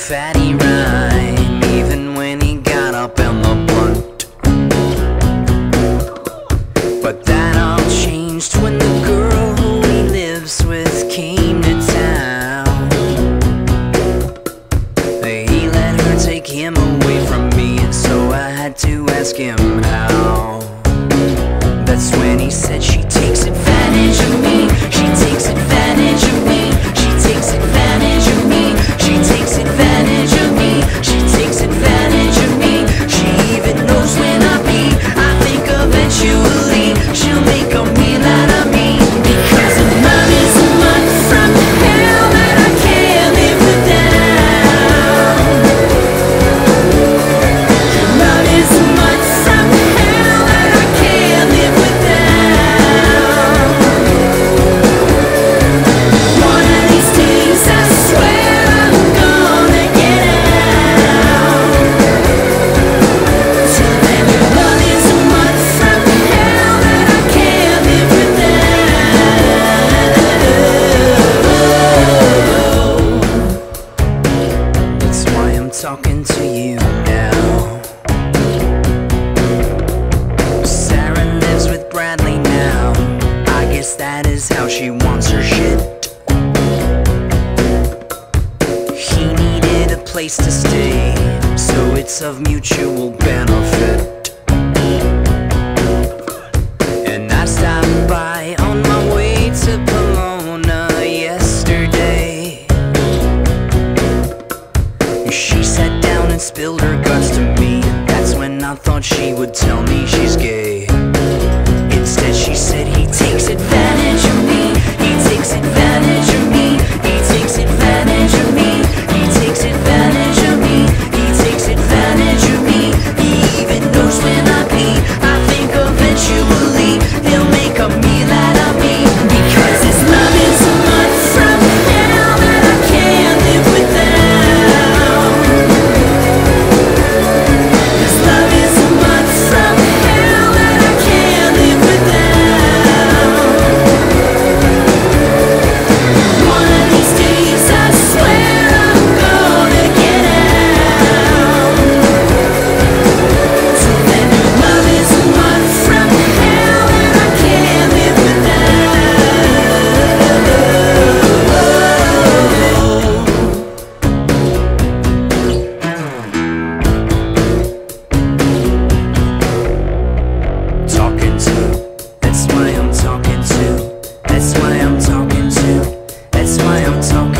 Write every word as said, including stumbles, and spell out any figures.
fatty rhyme, even when he got up in the blunt. But that all changed when the girl who he lives with came to town. He let her take him away from me, and so I had to ask him how. That's when he said she takes advantage of me, she takes advantage of me, she takes advantage of me, she takes advantage of me, she takes advantage of me. She even knows when I pee. I think eventually she'll make a meal out of me, because of love is so much from hell that I can't live without. Love is so much from hell that I can't live without. One of these days I swear I'm gonna get out. Till then, love is so much from hell that I can't live without. That's why I'm talking to you now. Sarah lives with Bradley now. I guess that is how she wants her shit. He needed a place to stay, so it's of mutual benefit. And I stopped by on my way to Pomona yesterday. She sat down and spilled her guts to me. That's when I thought she would tell me she's gay. Instead she said he takes advantage of me, he takes advantage of me, he takes advantage of me, he takes advantage of me, he takes advantage of me. He even knows when I pee. I think eventually he'll make a meal out of me, because his love is so much from hell that I can't live without. His love is so much from hell that I can't live without. One of these days I swear I'm gonna get out. Till then, love is so much from hell that I can't live without. Talking to, that's why I'm talking to, that's why I'm talking to, that's why I'm talking